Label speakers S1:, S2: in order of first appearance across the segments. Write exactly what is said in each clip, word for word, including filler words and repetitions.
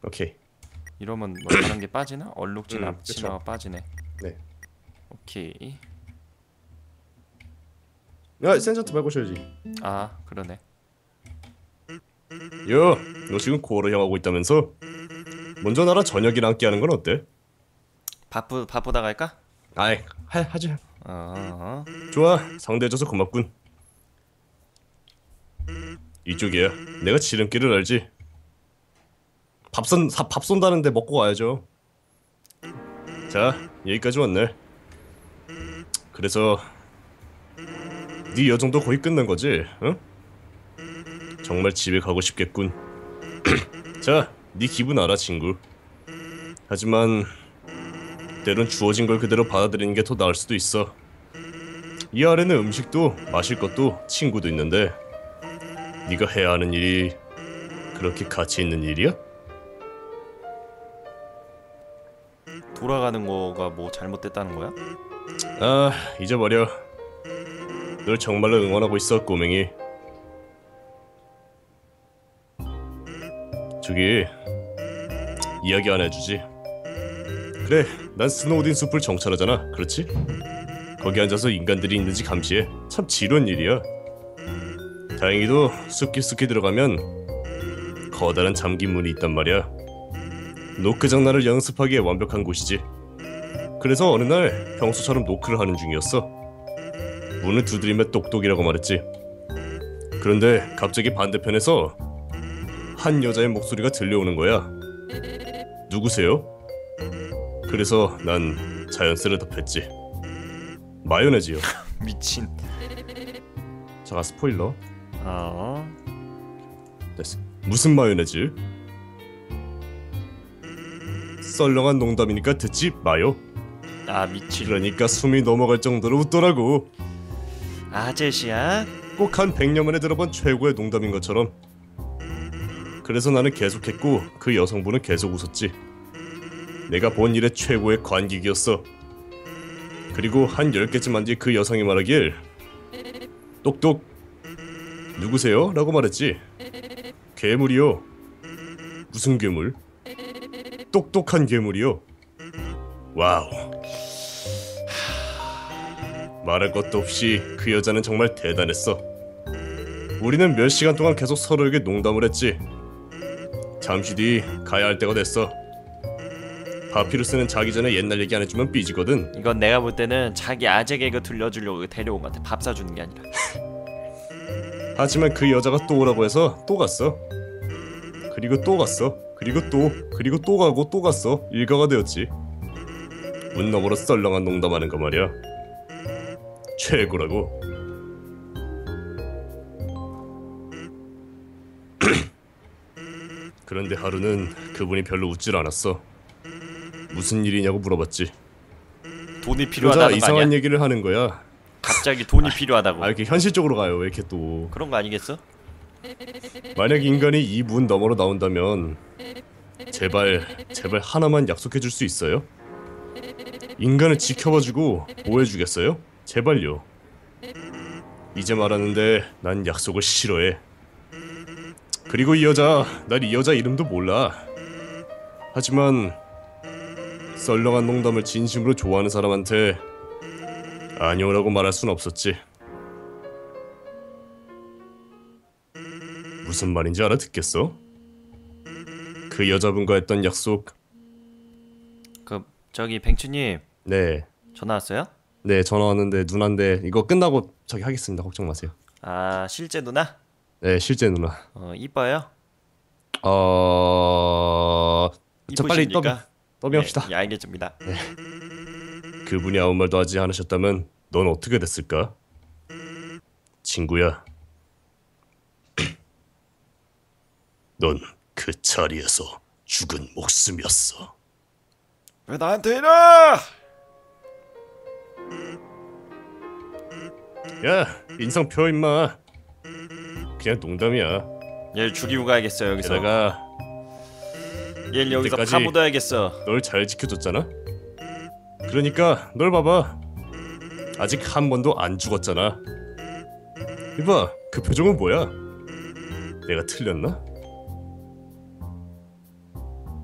S1: 오케이.
S2: 이러면 뭐 다른 게 빠지나? 얼룩진
S1: 음,
S2: 앞치마가
S1: 그쵸.
S2: 빠지네.
S1: 네.
S2: 오케이.
S1: 야, 센전트 밟고 쉬어야지.
S2: 아 그러네.
S1: 야, 너 지금 고어로 향하고 있다면서? 먼저 나랑 저녁이랑 함께 하는 건 어때?
S2: 바쁘 바쁘다 갈까?
S1: 아이, 하, 하지.
S2: 어.
S1: 좋아, 상대해줘서 고맙군. 이쪽이야. 내가 지름길을 알지. 밥 쏜, 사, 밥 쏜다는데 먹고 와야죠. 자, 여기까지 왔네. 그래서 네 여정도 거의 끝난 거지, 응? 정말 집에 가고 싶겠군. 자, 네 기분 알아, 친구. 하지만 때론 주어진 걸 그대로 받아들이는 게 더 나을 수도 있어. 이 아래는 음식도 마실 것도 친구도 있는데 네가 해야 하는 일이 그렇게 가치 있는 일이야?
S2: 돌아가는 거가 뭐 잘못됐다는 거야?
S1: 아, 잊어버려. 널 정말로 응원하고 있어, 꼬맹이. 저기 이야기 하나 해주지. 그래, 난 스노우딘 숲을 정찰하잖아. 그렇지? 거기 앉아서 인간들이 있는지 감시해. 참 지루한 일이야. 다행히도 숲 깊숙이 들어가면 커다란 잠긴 문이 있단 말이야. 노크 장난을 연습하기에 완벽한 곳이지. 그래서 어느 날 평소처럼 노크를 하는 중이었어. 문을 두드리며 똑똑이라고 말했지. 그런데 갑자기 반대편에서 한 여자의 목소리가 들려오는 거야. 누구세요? 그래서 난 자연스레 답했지. 마요네즈요.
S2: 미친.
S1: 자, 스포일러.
S2: 어.
S1: 됐어. 무슨 마요네즈? 썰렁한 농담이니까 듣지 마요.
S2: 아 미친.
S1: 그러니까 숨이 넘어갈 정도로 웃더라고.
S2: 아저씨야.
S1: 꼭 한 백여 만에 들어본 최고의 농담인 것처럼. 그래서 나는 계속했고 그 여성분은 계속 웃었지. 내가 본 일의 최고의 관객이었어. 그리고 한 열 개쯤 한 뒤 그 여성이 말하길 똑똑 누구세요? 라고 말했지. 괴물이요. 무슨 괴물? 똑똑한 괴물이요. 와우. 말할 것도 없이 그 여자는 정말 대단했어. 우리는 몇 시간 동안 계속 서로에게 농담을 했지. 잠시 뒤 가야 할 때가 됐어. 바피루스는 자기 전에 옛날 얘기 안 해주면 삐지거든.
S2: 이건 내가 볼 때는 자기 아재 개그 들려주려고 데려온 것 같아. 밥 사주는 게 아니라.
S1: 하지만 그 여자가 또 오라고 해서 또 갔어. 그리고 또 갔어. 그리고 또 그리고 또 가고 또 갔어. 일가가 되었지. 문 너머로 썰렁한 농담하는 거 말이야. 최고라고. 그런데 하루는 그분이 별로 웃질 않았어. 무슨 일이냐고 물어봤지.
S2: 돈이
S1: 여자
S2: 필요하다는 거
S1: 이상한
S2: 아니야?
S1: 얘기를 하는 거야.
S2: 갑자기 돈이 필요하다고.
S1: 아, 이렇게 현실적으로 가요. 왜 이렇게 또.
S2: 그런 거 아니겠어?
S1: 만약 인간이 이 문 너머로 나온다면 제발 제발 하나만 약속해줄 수 있어요? 인간을 지켜봐주고 보호해주겠어요? 제발요. 이제 말하는데 난 약속을 싫어해. 그리고 이 여자, 난 이 여자 이름도 몰라. 하지만 썰렁한 농담을 진심으로 좋아하는 사람한테 아니오라고 말할 순 없었지. 무슨 말인지 알아듣겠어? 그 여자분과 했던 약속.
S2: 그 저기 뱅추님
S1: 네,
S2: 전화 왔어요?
S1: 네 전화 왔는데 누나인데 이거 끝나고 저기 하겠습니다. 걱정 마세요.
S2: 아 실제 누나?
S1: 네, 실제 누나.
S2: 어 이뻐요?
S1: 어... 저 빨리 더빙,
S2: 이쁘십니까?
S1: 더빙합시다.
S2: 예, 예, 알겠습니다.
S1: 네. 그분이 아무 말도 하지 않으셨다면 넌 어떻게 됐을까? 친구야. 넌 그 자리에서 죽은 목숨이었어.
S2: 왜 나한테 이래?
S1: 야, 인상 펴 임마. 그냥 농담이야.
S2: 얘를 죽이고 가야겠어 여기서.
S1: 게다가
S2: 얘를 여기서
S1: 이때까지
S2: 파묻어야겠어.
S1: 널 잘 지켜줬잖아. 그러니까 널 봐봐. 아직 한 번도 안 죽었잖아. 이봐, 그 표정은 뭐야? 내가 틀렸나?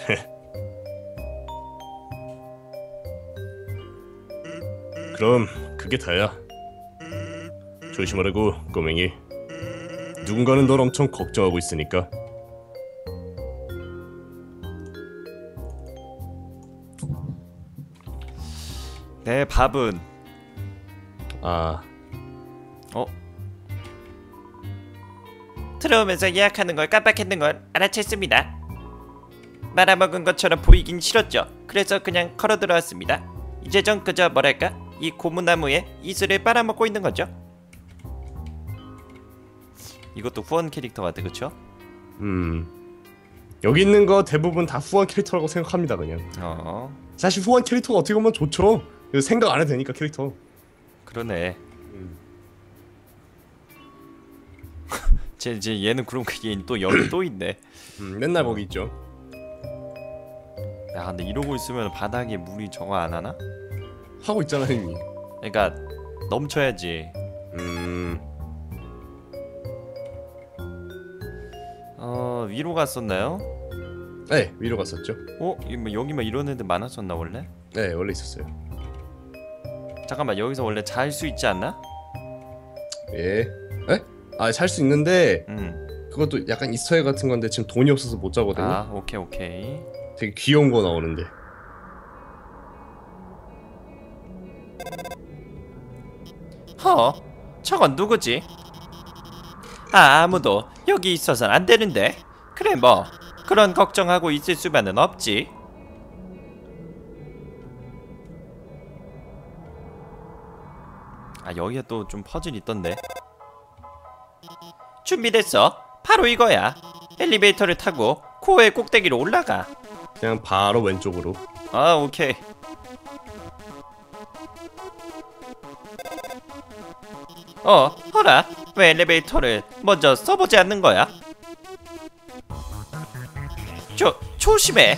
S1: 그럼 그게 다야. 조심하라고, 꼬맹이. 누군가는 널 엄청 걱정하고 있으니까.
S2: 내 밥은
S1: 아,
S2: 어? 들어오면서 예약하는 걸 깜빡했는 걸 알아챘습니다. 말아먹은 것처럼 보이긴 싫었죠. 그래서 그냥 걸어 들어왔습니다. 이제 전 그저 뭐랄까 이 고무나무에 이슬을 빨아먹고 있는 거죠. 이것도 후원 캐릭터 같아, 그쵸?
S1: 음. 여기 있는 거 대부분 다 후원 캐릭터라고 생각합니다, 그냥.
S2: 어,
S1: 사실 후원 캐릭터가 어떻게 보면 좋죠. 이거 생각 안 해도 되니까 캐릭터.
S2: 그러네.
S1: 음.
S2: 제, 제 얘는 그럼 그게 또 여기 또 있네.
S1: 음, 맨날 거기 있죠.
S2: 야, 근데 이러고 있으면 바닥에 물이 저거 안 하나?
S1: 하고 있잖아 이미.
S2: 그러니까 넘쳐야지.
S1: 음.
S2: 어, 위로 갔었나요?
S1: 네, 위로 갔었죠.
S2: 어? 이 뭐 여기만 이런 애들 많았었나 원래?
S1: 네, 원래 있었어요.
S2: 잠깐만, 여기서 원래 잘 수 있지 않나?
S1: 예. 에? 아, 살 수 있는데
S2: 음.
S1: 그것도 약간 이스터eg 같은 건데 지금 돈이 없어서 못 자거든요.
S2: 아, 오케이 오케이.
S1: 되게 귀여운 거 나오는데.
S2: 허? 저건 누구지? 아, 아무도 여기 있어선 안 되는데. 그래 뭐 그런 걱정하고 있을 수만은 없지. 아, 여기가 또 좀 퍼즐 있던데. 준비됐어. 바로 이거야. 엘리베이터를 타고 코어의 꼭대기로 올라가.
S1: 그냥 바로 왼쪽으로.
S2: 아, 오케이. 어, 허라. 왜 엘리베이터를 먼저 써보지 않는 거야? 조, 조심해.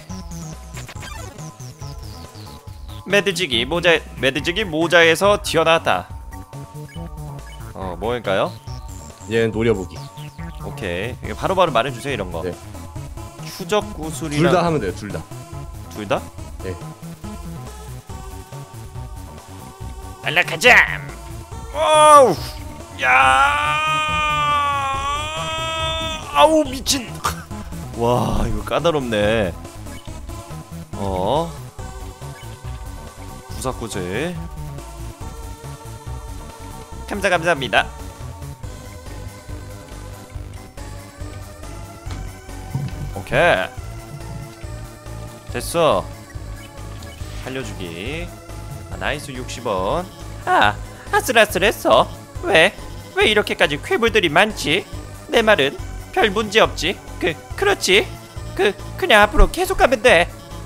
S2: 매드직이 모자, 매드직이 모자에서 튀어나왔다. 어, 뭐일까요?
S1: 얘는 노려보기.
S2: 오케이. 이거 바로바로 말해주세요, 이런 거.
S1: 네.
S2: 추적 구슬이랑
S1: 둘 다 하면 돼요, 둘 다.
S2: 둘 다?
S1: 네.
S2: 날라가자. 어우, 야, 아우 미친. 와, 이거 까다롭네. 어, 부사구슬. 감사 감사합니다. 오케이, 됐어. 살려주기. 아, 나이스 육십 원. 아, 아슬아슬했어. 왜? 왜 이렇게까지 괴물들이 많지? 내 말은 별 문제 없지. 그, 그렇지. 그, 그냥 앞으로 계속 가면 돼.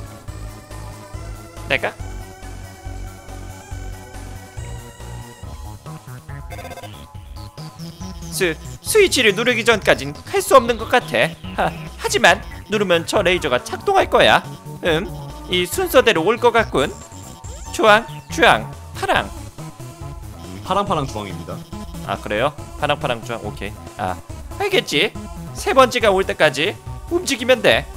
S2: 내가? 스, 스위치를 누르기 전까진 할 수 없는 것 같아. 하, 하지만 누르면 저 레이저가 작동할 거야. 음, 이 순서대로 올 것 같군. 주황, 주황, 파랑.
S1: 파랑파랑 주황입니다.
S2: 아, 그래요? 파랑파랑 주황. 오케이. 아, 알겠지. 세 번째가 올 때까지 움직이면 돼.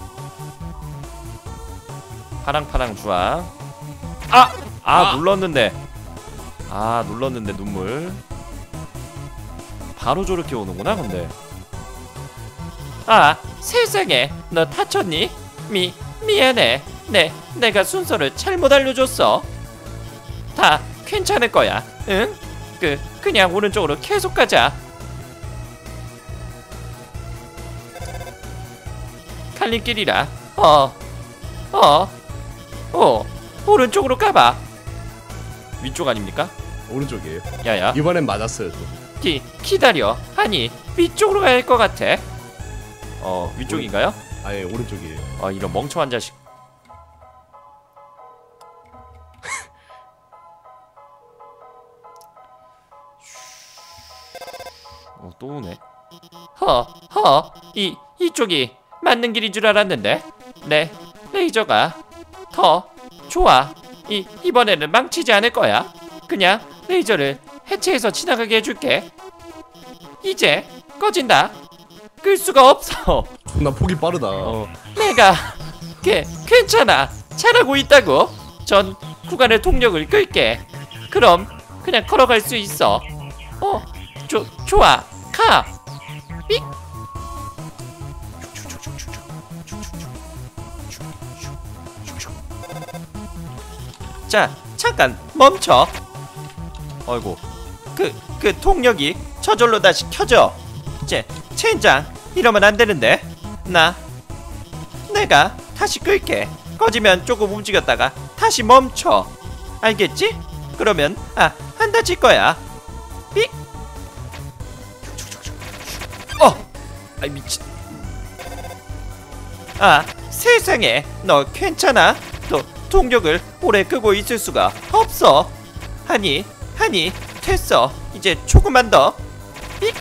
S2: 파랑파랑 주황. 아! 아,
S1: 아!
S2: 눌렀는데. 아, 눌렀는데 눈물. 바로 저렇게 오는구나, 근데. 아, 세상에. 너 다쳤니? 미, 미안해. 네, 내가 순서를 잘못 알려줬어. 다 괜찮을 거야. 응? 그, 그냥 오른쪽으로 계속 가자. 갈림길이라. 어, 어, 어, 오른쪽으로 가봐. 위쪽 아닙니까?
S1: 오른쪽이에요.
S2: 야야.
S1: 이번엔 맞았어요. 또.
S2: 기, 기다려. 아니, 위쪽으로 가야 할 것 같아. 어, 위쪽인가요?
S1: 아예 오른쪽이에요.
S2: 아, 이런 멍청한 자식. 어, 또 오네. 허, 허, 이, 이쪽이 맞는 길인 줄 알았는데. 네, 레이저가 더 좋아. 이, 이번에는 망치지 않을 거야. 그냥 레이저를 해체해서 지나가게 해줄게. 이제 꺼진다. 끌 수가 없어.
S1: 나 폭이 빠르다.
S2: 어, 내가 그, 괜찮아. 잘하고 있다고. 전 구간의 동력을 끌게. 그럼 그냥 걸어갈 수 있어. 어, 조, 좋아. 가. 삑. 자, 잠깐 멈춰. 어이구, 그, 그 동력이 저절로 다시 켜져. 제, 젠장, 이러면 안 되는데. 나, 내가 다시 끌게. 꺼지면 조금 움직였다가 다시 멈춰. 알겠지? 그러면 아, 안 다칠 거야. 삑. 어, 아이 미친. 아, 세상에, 너 괜찮아? 또 동력을 오래 끄고 있을 수가 없어. 하니, 하니, 됐어. 이제 조금만 더. 삑.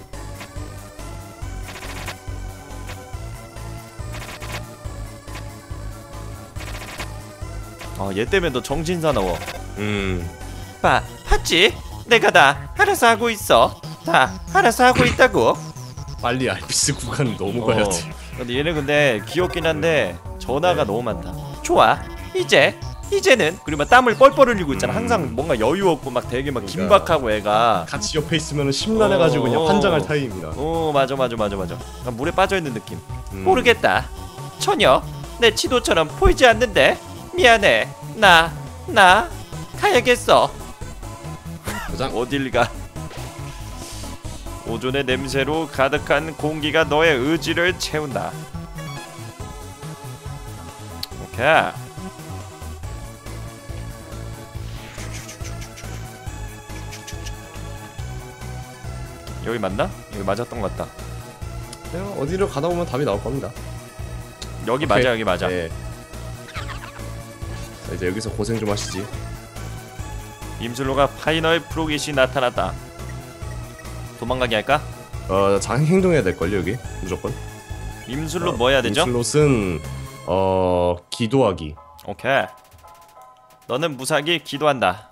S2: 어, 얘 때문에 너 정신 사나워.
S1: 음
S2: 봐, 봤지? 내가 다 알아서 하고 있어. 다 알아서 하고 있다고.
S1: 빨리 알피스 구간 너무
S2: 어,
S1: 가야 돼.
S2: 근데 얘네 근데 귀엽긴 한데 전화가 너무 많다. 좋아, 이제 이제는 그리고 막 땀을 뻘뻘 흘리고 있잖아.
S1: 음.
S2: 항상 뭔가 여유 없고 막 되게 막
S1: 그러니까.
S2: 긴박하고 애가.
S1: 같이 옆에 있으면 심란해가지고 그냥
S2: 어.
S1: 환장할 타입입니다.
S2: 어, 맞아 맞아 맞아 맞아. 그냥 물에 빠져 있는 느낌.
S1: 음.
S2: 모르겠다. 전혀 내 지도처럼 보이지 않는데. 미안해. 나 나 가야겠어.
S1: 가장
S2: 어딜 가? 오존의 냄새로 가득한 공기가 너의 의지를 채운다. 오케이. 여기 맞나? 여기 맞았던 것 같다.
S1: 그냥 어디로 가다 보면 답이 나올 겁니다.
S2: 여기
S1: 오케이.
S2: 맞아, 여기 맞아.
S1: 네. 자, 이제 여기서 고생 좀 하시지.
S2: 임슬로가 파이널 프로깃이 나타났다. 도망가게 할까?
S1: 어, 장 행동해야 될 걸요 여기 무조건.
S2: 임슬로 뭐 해야 되죠?
S1: 슬롯은 어 기도하기.
S2: 오케이. 너는 무사하게 기도한다.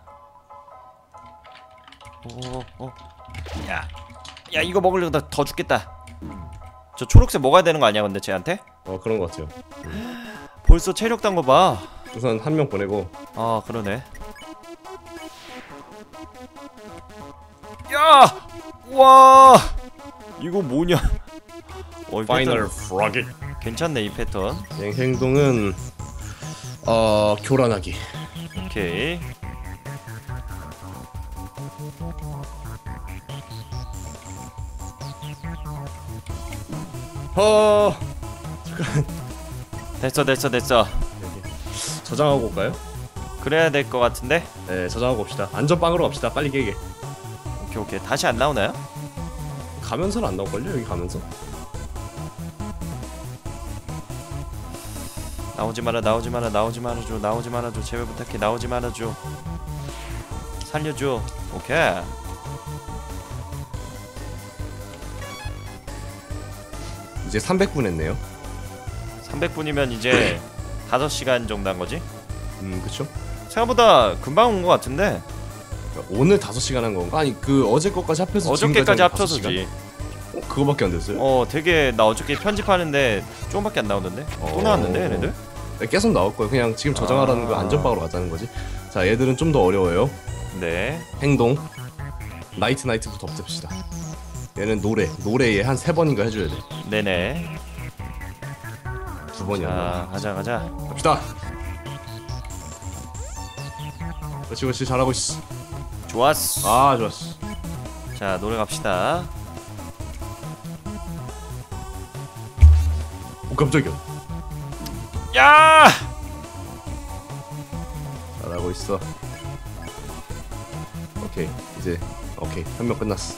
S2: 오, 오. 야, 야 이거 먹으려다 더 죽겠다. 저 초록색 먹어야 되는 거 아니야, 근데 쟤한테?
S1: 어 그런 것 같아요.
S2: 벌써 체력 단 거 봐.
S1: 우선 한 명 보내고.
S2: 아, 그러네. 야, 와, 이거 뭐냐? 어, 이
S1: 파이널
S2: 패턴
S1: 프로깃.
S2: 괜찮네, 이 패턴.
S1: 행- 행동은 어 교란하기.
S2: 오케이.
S1: 어
S2: 됐어, 됐어, 됐어.
S1: 저장하고 올까요?
S2: 그래야 될 것 같은데.
S1: 네 저장하고 옵시다. 안전빵으로 갑시다. 빨리 깨게.
S2: 오케이, 오케이. 다시 안 나오나요?
S1: 가면서는 안 나올걸요 여기 가면서.
S2: 나오지 마라, 나오지 마라, 나오지 말아줘, 나오지 말아줘, 제발 부탁해, 나오지 말아줘. 살려줘. 오케이.
S1: 이제 삼백 분 했네요.
S2: 삼백 분이면 이제 다섯 시간 정도 한 거지?
S1: 음 그쵸?
S2: 생각보다 금방 온 거 같은데.
S1: 오늘 다섯 시간 한 건가? 아니 그 어제 것까지 합해서
S2: 어저께까지
S1: 지금까지 다섯
S2: 합쳐서지.
S1: 시간? 어? 그거밖에 안 됐어요?
S2: 어, 되게 나 어저께 편집하는데 조금밖에 안 나오던데. 또
S1: 어.
S2: 나왔는데 얘네들?
S1: 네, 계속 나올 거예요. 그냥 지금 저장하라는
S2: 아.
S1: 거 안전빵으로 가자는 거지. 자 얘들은 좀 더 어려워요.
S2: 네.
S1: 행동 나이트 나이트부터 없앱시다. 얘는 노래 노래 얘 한 세 번인가 해줘야 돼.
S2: 네네.
S1: 두 번이 안 나와.
S2: 자, 가자 가자.
S1: 갑시다. 그렇지 그렇지 잘하고 있어.
S2: 좋았어.
S1: 아 좋았어.
S2: 자, 노래 갑시다.
S1: 오 깜짝이야.
S2: 야!
S1: 잘하고 있어. 오케이 이제 오케이 한 명 끝났어.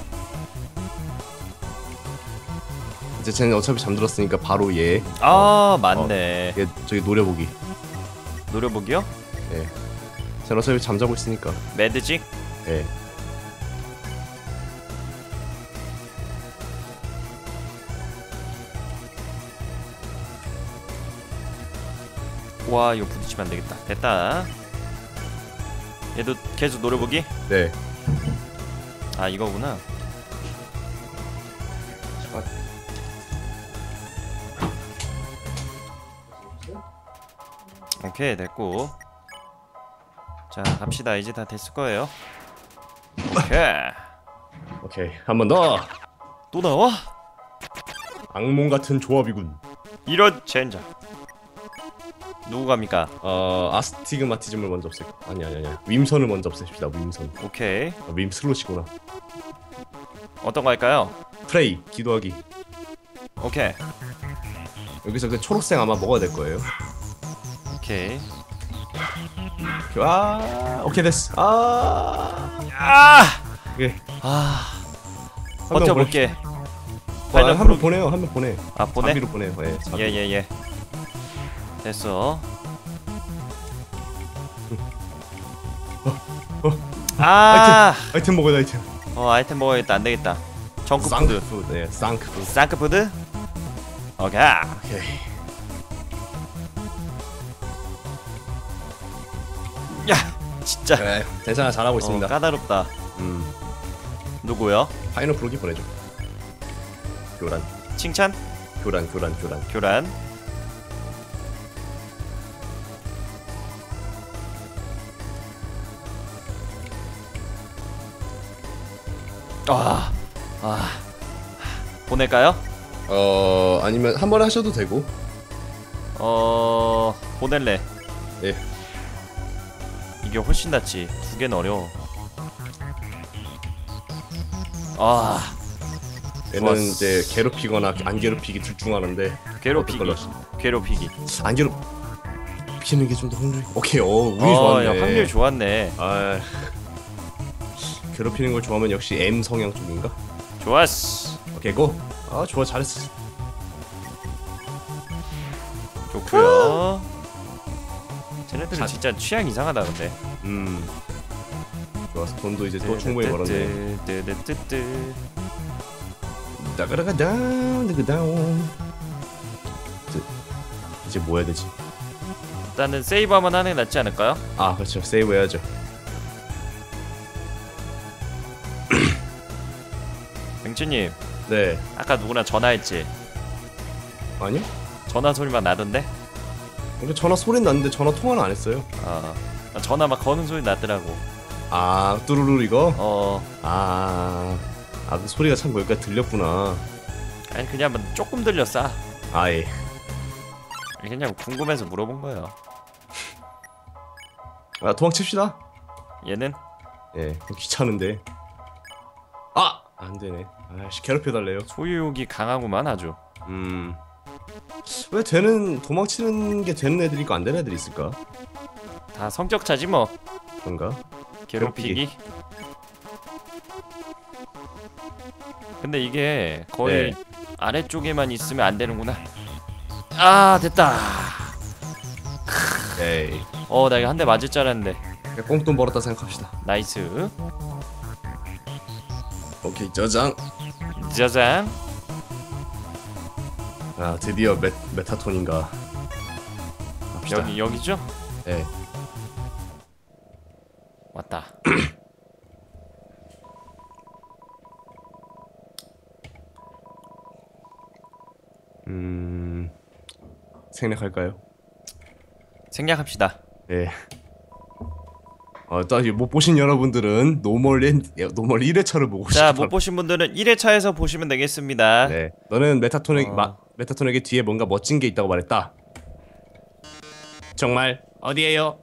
S1: 이제 쟤는 어차피 잠들었으니까 바로 얘.
S2: 아, 맞네.
S1: 얘 저기 노려보기.
S2: 노려보기요?
S1: 예. 쟤는 어차피 잠자고 있으니까.
S2: 매드직?
S1: 예.
S2: 와, 이거 부딪히면 안 되겠다. 됐다. 얘도 계속 노려보기?
S1: 네.
S2: 아, 이거구나. 오케이 됐고. 자 갑시다. 이제 다 됐을 거예요. 오케이.
S1: 오케이 한 번 더.
S2: 또 나와?
S1: 악몽 같은 조합이군.
S2: 이런 젠장. 누구 갑니까?
S1: 어 아스티그마티즘을 먼저 없앨. 아니 아니 아니. 윈선을 먼저 없앱시다. 윈선.
S2: 오케이.
S1: 아, 윈 슬롯이구나.
S2: 어떤 거 할까요?
S1: 프레이 기도하기.
S2: 오케이.
S1: 여기서 그 초록색 아마 먹어야 될 거예요.
S2: 오케이.
S1: 아 오케이 됐어. 아
S2: 아!
S1: 오케이.
S2: 아.
S1: 한 명
S2: 버텨볼게.
S1: 아, 한명 보내요. 한 명 보내.
S2: 아 보내?
S1: 자비로 보내요. 예. 자비.
S2: 예예예. 예, 예. 됐어. 아.
S1: 아이템 아이템 먹어야 돼 아이템.
S2: 어 아이템 먹어야겠다. 안 되겠다. 정크푸드.
S1: 쌍크푸드. 예, 쌍크푸드.
S2: 쌍크푸드. 오케이.
S1: 오케이.
S2: 야 진짜.
S1: 그래. 괜찮아 잘하고 있습니다.
S2: 어, 까다롭다.
S1: 음.
S2: 누구요?
S1: 파이너플로기 보내줘. 교란.
S2: 칭찬?
S1: 교란 교란 교란.
S2: 교란. 아, 아, 보낼까요?
S1: 어 아니면 한 번에 하셔도 되고.
S2: 어, 보낼래.
S1: 예.
S2: 이게 훨씬 낫지. 두 개는 어려워. 아,
S1: 얘는
S2: 좋았어.
S1: 이제 괴롭히거나 안 괴롭히기 둘 중 하나인데.
S2: 괴롭히기.
S1: 어떤 걸로
S2: 괴롭히기.
S1: 안 괴롭히는 게 좀 더 확률이. 오케이. 어 운이
S2: 어,
S1: 좋았네.
S2: 야, 확률 좋았네.
S1: 아 괴롭히는 걸 좋아하면 역시 M 성향 쪽인가?
S2: 좋았어.
S1: 오케이 고. 아 좋아 잘했어.
S2: 좋고요. 쟤네들은
S1: 자-
S2: 진짜 취향 이상하다 근데.
S1: 음. 좋았어. 돈도 이제 또 충분히 벌었네.
S2: 뜨뜨뜨뜨.
S1: 따가라가 다운 따가 다운. 이제 뭐 해야 되지?
S2: 일단은 세이브 한번 하는 게 낫지 않을까요?
S1: 아 그렇죠. 세이브 해야죠.
S2: 맹주님
S1: 네.
S2: 아까 누구랑 전화했지?
S1: 아니요?
S2: 전화 소리만 나던데?
S1: 근데 전화 소리는 났는데 전화 통화는 안 했어요.
S2: 아 전화 막 거는 소리 나더라고.
S1: 아 뚜루루 이거?
S2: 어
S1: 아, 아, 그 소리가 참 여기까지 들렸구나.
S2: 아니 그냥 뭐 조금 들렸어.
S1: 아 예.
S2: 그냥 궁금해서 물어본 거예요.
S1: 아 도망칩시다.
S2: 얘는
S1: 예, 귀찮은데. 아, 안 되네. 아씨 괴롭혀 달래요.
S2: 소유욕이 강하구만 아주.
S1: 음. 왜 되는 도망치는 게 되는 애들이 있고 안 되는 애들이 있을까?
S2: 다 성격 차지 뭐.
S1: 그런가?
S2: 괴롭히기. 근데 이게 거의
S1: 네.
S2: 아래쪽에만 있으면 안 되는구나. 아 됐다.
S1: 에이.
S2: 어 나 이거 한 대 맞을 줄 알았는데.
S1: 꽁돈 벌었다 생각합시다.
S2: 나이스.
S1: 오케이 저장.
S2: 짜잔.
S1: 아 드디어 메, 메타톤인가. 갑시다.
S2: 여기 여기죠?
S1: 예.
S2: 왔다.
S1: 음. 생략할까요?
S2: 생략합시다.
S1: 예. 어, 또못 보신 여러분들은 노멀 엔, 노멀 일 회차를 보고
S2: 자,
S1: 싶어.
S2: 못 보신 분들은 일 회차에서 보시면 되겠습니다.
S1: 네. 너는 메타톤에게
S2: 어.
S1: 마, 메타톤에게 뒤에 뭔가 멋진 게 있다고 말했다. 정말 어디에요?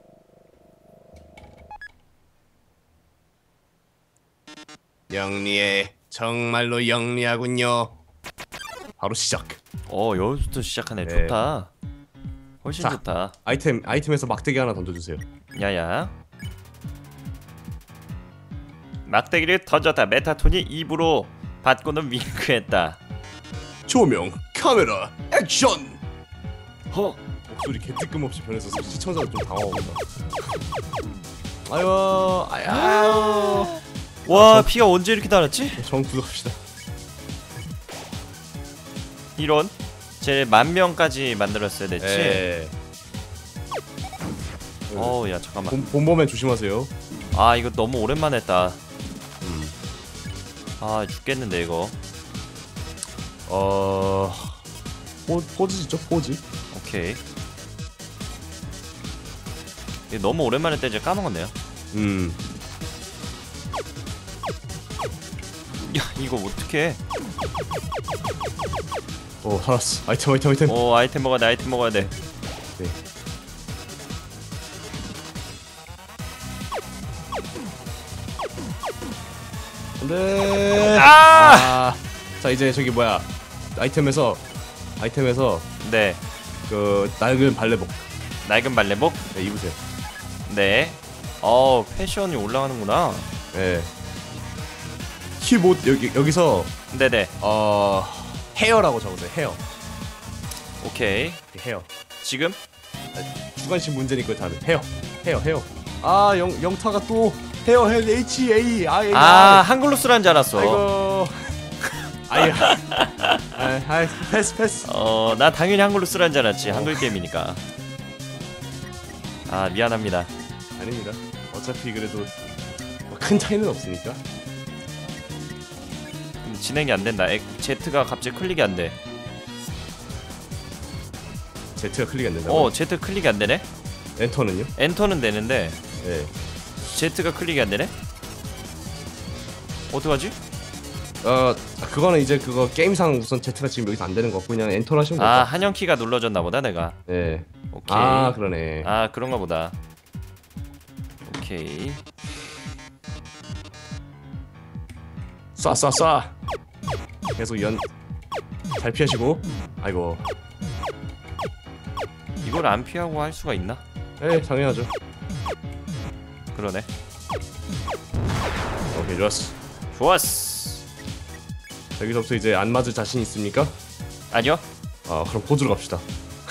S1: 영리해. 정말로 영리하군요. 바로 시작.
S2: 어, 여기부터 시작하네.
S1: 네.
S2: 좋다. 훨씬
S1: 자.
S2: 좋다.
S1: 아이템 아이템에서 막대기 하나 던져주세요.
S2: 야야. 막대기를 던졌다. 메타톤이 입으로 받고는 윙크했다.
S1: 조명, 카메라, 액션.
S2: 허.
S1: 목소리 개뜨끔없이 변해서 시청자가 좀 당황한다. 아유, 아유.
S2: 와,
S1: 아, 저-
S2: 피가 언제 이렇게 달았지?
S1: 정 구독합시다.
S2: 이런. 제 만 명까지 만들었어야 됐지.
S1: 예.
S2: 어우, 야 잠깐만.
S1: 본, 본범에 조심하세요.
S2: 아, 이거 너무 오랜만에 했다.
S1: 음.
S2: 아, 죽겠는데 이거.
S1: 어. 포, 포즈죠, 포즈.
S2: 오케이. 이게 너무 오랜만에 때려 까먹었네요.
S1: 음.
S2: 야 이거 어떡해.
S1: 오 알았어. 아이템 아이템 아이템.
S2: 오 아이템 먹어야 돼 아이템 먹어야 돼.
S1: 네. 안돼.
S2: 아!
S1: 아! 자 이제 저기 뭐야 아이템에서 아이템에서
S2: 네.
S1: 그 낡은 발레복
S2: 낡은 발레복?
S1: 네, 입으세요.
S2: 네. 어 패션이 올라가는구나.
S1: 네. 키보드 여기 여기서
S2: 네네.
S1: 어 헤어라고 적으세요. 헤어.
S2: 오케이.
S1: 헤어.
S2: 지금?
S1: 주관식 문제니까 다른 헤어. 헤어 헤어. 아 영 영타가 또 헤어 헤어 H A I A.
S2: 아 한글로 쓰라는 줄 알았어.
S1: 아이고. 아야. 아, 아 패스 패스.
S2: 어, 나 당연히 한글로 쓰라는 줄 알았지. 한글 게임이니까. 아, 미안합니다.
S1: 아닙니다. 어차피 그래도 뭐큰 차이는 없으니까.
S2: 근데 진행이 안 된다. 엑, Z가 갑자기 클릭이 안 돼.
S1: Z가 클릭 안 된다고.
S2: 어, Z 클릭이 안 되네.
S1: 엔터는요?
S2: 엔터는 되는데
S1: 네.
S2: Z가 클릭이 안 되네. 어떡하지?
S1: 어 그거는 이제 그거 게임상 우선 Z가 지금 여기서 안 되는 거 같고 그냥 엔터를 하시면
S2: 아,
S1: 될까?
S2: 한영 키가 눌러졌나 보다 내가.
S1: 네.
S2: 오케이.
S1: 아 그러네.
S2: 아, 그런가 보다. 오케이.
S1: 쏴 쏴 쏴. 계속 연. 잘 피하시고. 아이고.
S2: 이걸 안 피하고 할 수가 있나?
S1: 네 당연하죠.
S2: 그러네.
S1: 오케이 좋았어.
S2: 좋았어.
S1: 여기서부터 이제 안 맞을 자신 있습니까?
S2: 아니요.
S1: 아 그럼 포즈로 갑시다.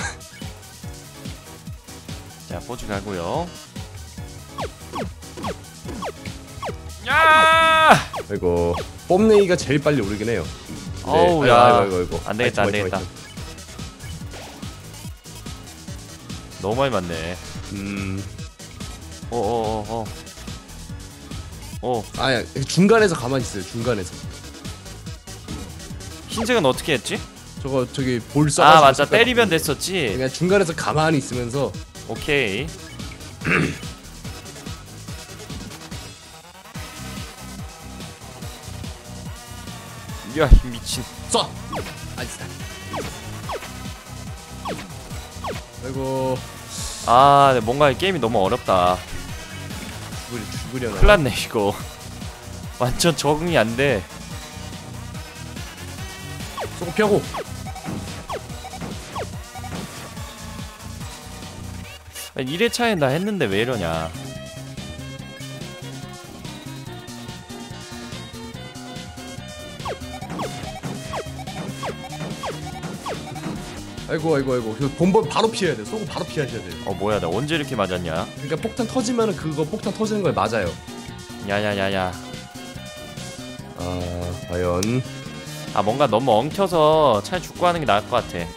S2: 자, 포즈 가고요. 야!
S1: 아이고 뽐내기가 제일 빨리 오르긴 해요. 네.
S2: 어우,
S1: 아이고,
S2: 야.
S1: 아이고, 아이고, 아이고.
S2: 안 되겠다,
S1: 아이템,
S2: 안
S1: 아이템,
S2: 되겠다.
S1: 아이템.
S2: 너무 많이 맞네.
S1: 음.
S2: 어어어어. 어.
S1: 아야 중간에서 가만히 있어요. 중간에서.
S2: 흰색은 어떻게 했지?
S1: 저거 저기 볼 쏴.
S2: 아 맞다, 때리면 됐었지.
S1: 그냥 중간에서 가만히 있으면서.
S2: 오케이. 야 미친.
S1: 쏴. 아이스. 아이고
S2: 아 근데 뭔가 이 게임이 너무 어렵다.
S1: 죽으려 죽으려나.
S2: 큰일났네 이거. 완전 적응이 안 돼.
S1: 쏘고 피하고.
S2: 일 회차에 나 했는데 왜 이러냐.
S1: 아이고 아이고 아이고. 그 본번 바로 피해야 돼. 쏘고 바로 피하셔야 돼요.
S2: 어 뭐야 나 언제 이렇게 맞았냐.
S1: 그러니까 폭탄 터지면은 그거 폭탄 터지는 거에 맞아요.
S2: 야야야야.
S1: 아 과연.
S2: 아 뭔가 너무 엉켜서 차라리 죽고 하는 게 나을 것 같아.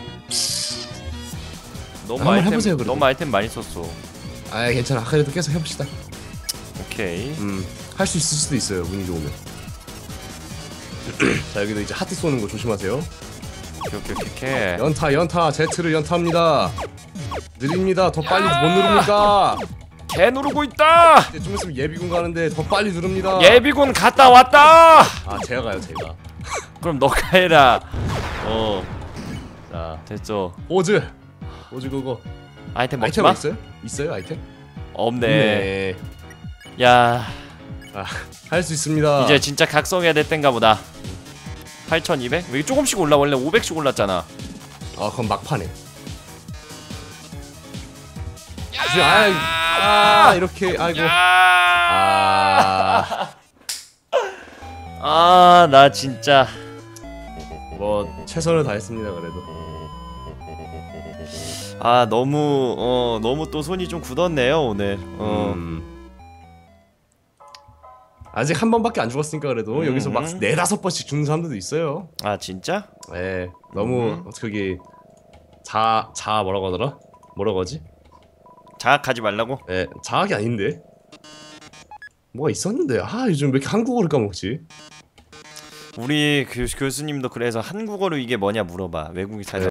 S2: 너무
S1: 한번
S2: 아이템
S1: 해보세요, 그래도.
S2: 너무 아이템 많이 썼어.
S1: 아 괜찮아. 그래도 계속 해봅시다.
S2: 오케이.
S1: 음. 할 수 있을 수도 있어요. 운이 좋으면. 자 여기도 이제 하트 쏘는 거 조심하세요.
S2: 오케이 오케이 오케이. 오케이.
S1: 연타 연타 Z를 연타합니다. 느립니다. 더 빨리 못 누릅니까?
S2: 개 누르고 있다.
S1: 이제 좀 있으면 예비군 가는데 더 빨리 누릅니다.
S2: 예비군 갔다 왔다.
S1: 아 제가 가요 제가.
S2: 그럼 너가 해라. 어
S1: 자
S2: 됐어.
S1: 포즈. 포즈 그거.
S2: 아이템 먹지
S1: 아이템
S2: 마.
S1: 있어요? 있어요 아이템?
S2: 없네.
S1: 네.
S2: 야
S1: 할 수 있습니다.
S2: 이제 진짜 각성해야 될 땐가 보다. 팔천이백? 왜 조금씩 올라? 원래 오백씩 올랐잖아.
S1: 아 그럼 막판에. 아, 아 이렇게 아이고. 아.
S2: 아, 나 진짜
S1: 뭐 최선을 다했습니다 그래도.
S2: 아 너무 어 너무 또 손이 좀 굳었네요 오늘. 어.
S1: 음. 아직 한 번밖에 안 죽었으니까 그래도
S2: 음.
S1: 여기서 막 네다섯 번씩 죽는 사람들도 있어요.
S2: 아 진짜?
S1: 네, 너무
S2: 음.
S1: 저기 자, 자 뭐라고 하더라? 뭐라고 하지?
S2: 자학하지 말라고?
S1: 네, 자학이 아닌데 뭐가 있었는데 아 요즘 왜 이렇게 한국어를 까먹지?
S2: 우리 교, 교수님도 그래서 한국어로 이게 뭐냐 물어봐. 외국에 살다